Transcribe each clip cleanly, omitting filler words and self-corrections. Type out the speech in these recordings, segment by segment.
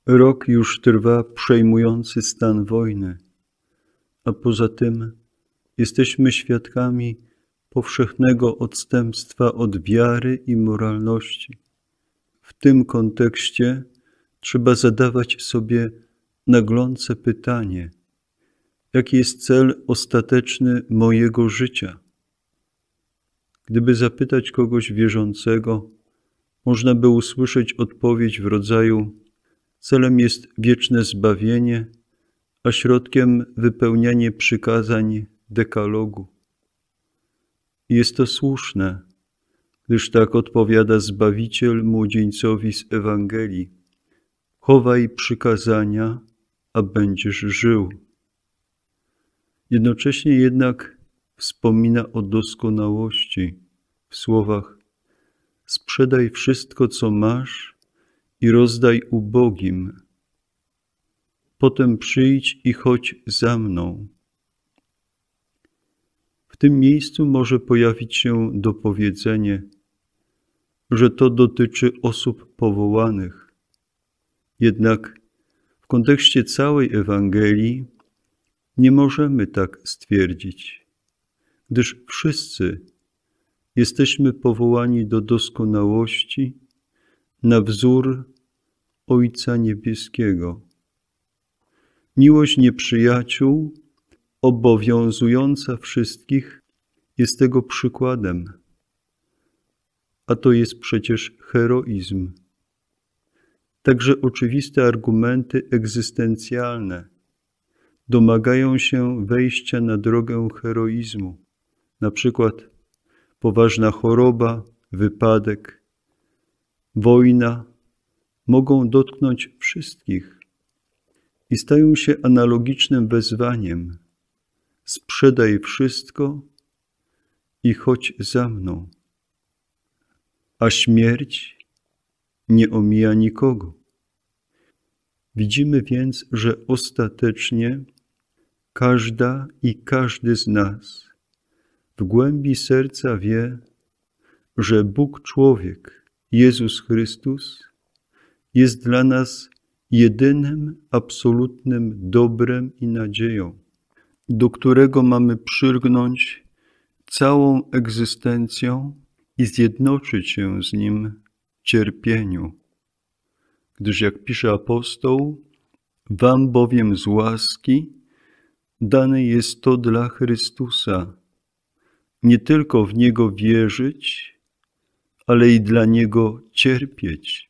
Rok już trwa przejmujący stan wojny, a poza tym jesteśmy świadkami powszechnego odstępstwa od wiary i moralności. W tym kontekście trzeba zadawać sobie naglące pytanie: jaki jest cel ostateczny mojego życia? Gdyby zapytać kogoś wierzącego, można by usłyszeć odpowiedź w rodzaju: celem jest wieczne zbawienie, a środkiem wypełnianie przykazań dekalogu. Jest to słuszne, gdyż tak odpowiada Zbawiciel młodzieńcowi z Ewangelii: chowaj przykazania, a będziesz żył. Jednocześnie jednak wspomina o doskonałości w słowach: sprzedaj wszystko, co masz i rozdaj ubogim. Potem przyjdź i chodź za mną. W tym miejscu może pojawić się dopowiedzenie, że to dotyczy osób powołanych. Jednak w kontekście całej Ewangelii nie możemy tak stwierdzić, gdyż wszyscy jesteśmy powołani do doskonałości na wzór Ojca Niebieskiego. Miłość nieprzyjaciół, obowiązująca wszystkich, jest tego przykładem, a to jest przecież heroizm. Także oczywiste argumenty egzystencjalne domagają się wejścia na drogę heroizmu, na przykład poważna choroba, wypadek, wojna mogą dotknąć wszystkich i stają się analogicznym wezwaniem: sprzedaj wszystko i chodź za mną. A śmierć nie omija nikogo. Widzimy więc, że ostatecznie każda i każdy z nas w głębi serca wie, że Bóg człowiek, Jezus Chrystus, jest dla nas jedynym absolutnym dobrem i nadzieją, do którego mamy przylgnąć całą egzystencją i zjednoczyć się z Nim w cierpieniu. Gdyż jak pisze apostoł: wam bowiem z łaski dane jest to dla Chrystusa, nie tylko w Niego wierzyć, ale i dla Niego cierpieć.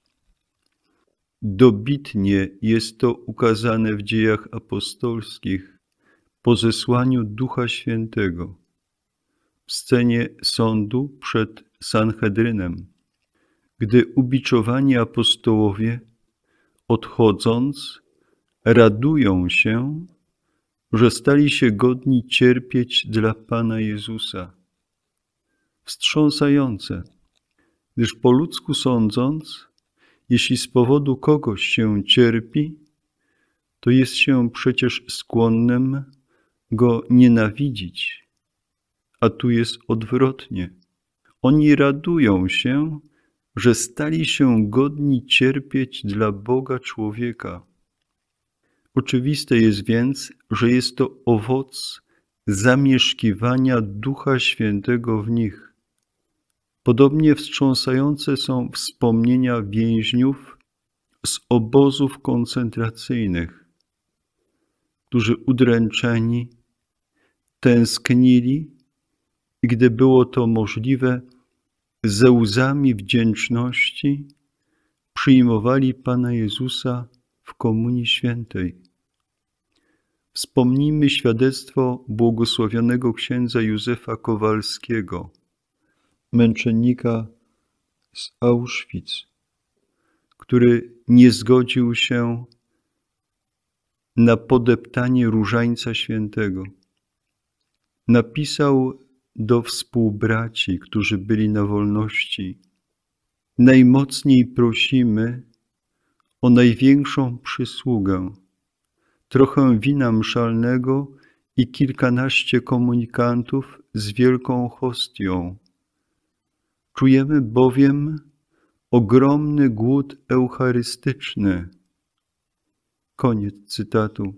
Dobitnie jest to ukazane w Dziejach Apostolskich po zesłaniu Ducha Świętego, w scenie sądu przed Sanhedrynem, gdy ubiczowani apostołowie, odchodząc, radują się, że stali się godni cierpieć dla Pana Jezusa. Wstrząsające, gdyż po ludzku sądząc, jeśli z powodu kogoś się cierpi, to jest się przecież skłonnym go nienawidzić, a tu jest odwrotnie. Oni radują się, że stali się godni cierpieć dla Boga człowieka. Oczywiste jest więc, że jest to owoc zamieszkiwania Ducha Świętego w nich. Podobnie wstrząsające są wspomnienia więźniów z obozów koncentracyjnych, którzy udręczeni tęsknili i gdy było to możliwe, ze łzami wdzięczności przyjmowali Pana Jezusa w Komunii Świętej. Wspomnijmy świadectwo błogosławionego księdza Józefa Kowalskiego, męczennika z Auschwitz, który nie zgodził się na podeptanie różańca świętego. Napisał do współbraci, którzy byli na wolności: najmocniej prosimy o największą przysługę, trochę wina mszalnego i kilkanaście komunikantów z wielką hostią. Czujemy bowiem ogromny głód eucharystyczny. Koniec cytatu.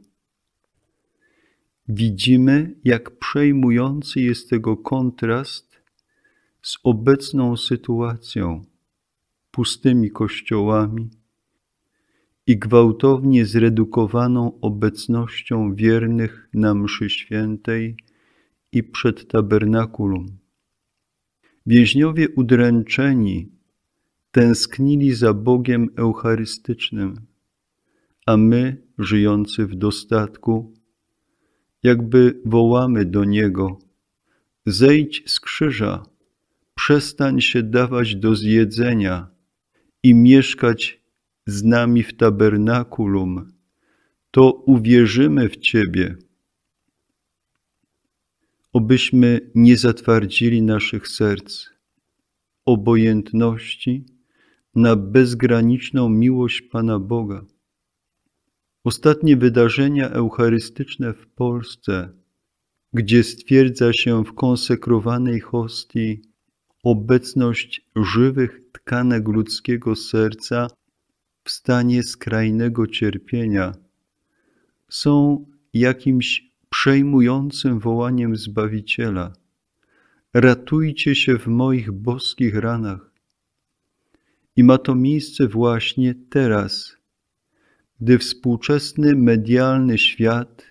Widzimy, jak przejmujący jest tego kontrast z obecną sytuacją, pustymi kościołami i gwałtownie zredukowaną obecnością wiernych na mszy świętej i przed tabernakulum. Więźniowie udręczeni tęsknili za Bogiem eucharystycznym, a my, żyjący w dostatku, jakby wołamy do Niego: zejdź z krzyża, przestań się dawać do zjedzenia i mieszkać z nami w tabernakulum, to uwierzymy w Ciebie. Obyśmy nie zatwardzili naszych serc, obojętności na bezgraniczną miłość Pana Boga. Ostatnie wydarzenia eucharystyczne w Polsce, gdzie stwierdza się w konsekrowanej hostii obecność żywych tkanek ludzkiego serca w stanie skrajnego cierpienia, są jakimś przejmującym wołaniem Zbawiciela: ratujcie się w moich boskich ranach. I ma to miejsce właśnie teraz, gdy współczesny medialny świat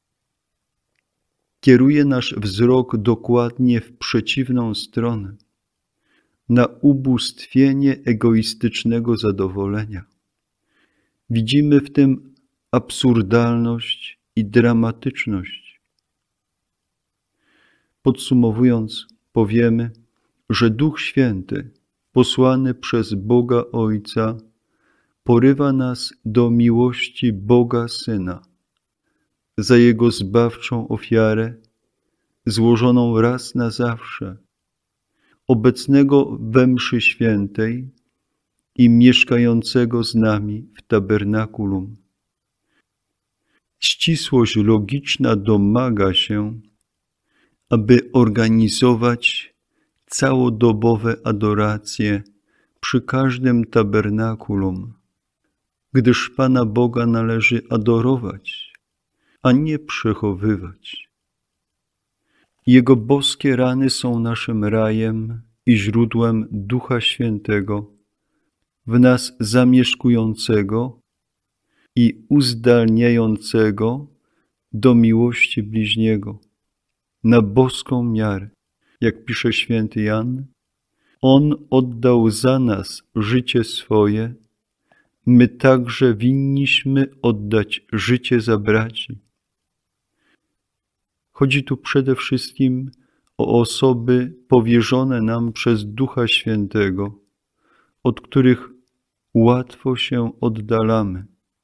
kieruje nasz wzrok dokładnie w przeciwną stronę, na ubóstwienie egoistycznego zadowolenia. Widzimy w tym absurdalność i dramatyczność. Podsumowując, powiemy, że Duch Święty, posłany przez Boga Ojca, porywa nas do miłości Boga Syna, za Jego zbawczą ofiarę, złożoną raz na zawsze, obecnego we mszy świętej i mieszkającego z nami w tabernakulum. Ścisłość logiczna domaga się, aby organizować całodobowe adoracje przy każdym tabernakulum, gdyż Pana Boga należy adorować, a nie przechowywać. Jego boskie rany są naszym rajem i źródłem Ducha Świętego, w nas zamieszkującego i uzdalniającego do miłości bliźniego, na boską miarę. Jak pisze święty Jan, On oddał za nas życie swoje, my także winniśmy oddać życie za braci. Chodzi tu przede wszystkim o osoby powierzone nam przez Ducha Świętego, od których łatwo się oddalamy.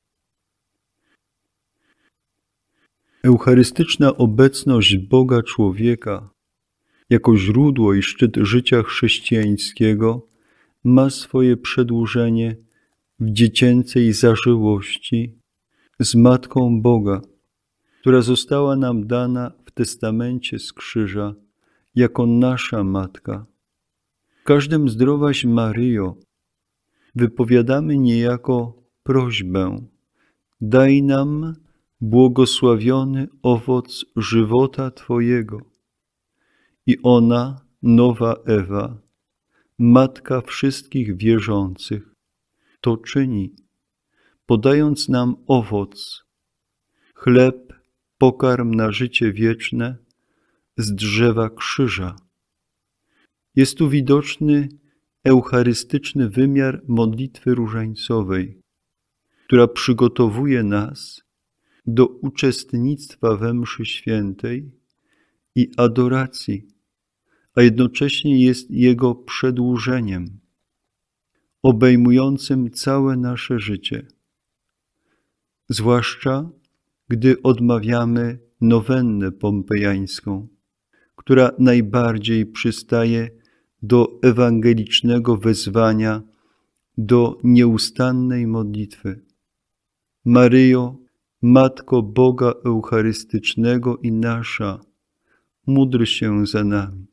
Eucharystyczna obecność Boga człowieka jako źródło i szczyt życia chrześcijańskiego ma swoje przedłużenie w dziecięcej zażyłości z Matką Boga, która została nam dana w testamencie z krzyża jako nasza Matka. Każdym Zdrowaś Maryjo wypowiadamy niejako prośbę: daj nam błogosławiony owoc żywota Twojego. I ona, nowa Ewa, Matka wszystkich wierzących, to czyni, podając nam owoc, chleb, pokarm na życie wieczne z drzewa krzyża. Jest tu widoczny eucharystyczny wymiar modlitwy różańcowej, która przygotowuje nas do uczestnictwa we mszy świętej i adoracji, a jednocześnie jest jego przedłużeniem, obejmującym całe nasze życie. Zwłaszcza gdy odmawiamy nowennę pompejańską, która najbardziej przystaje do ewangelicznego wezwania do nieustannej modlitwy. Maryjo, Matko Boga Eucharystycznego i nasza, módl się za nami.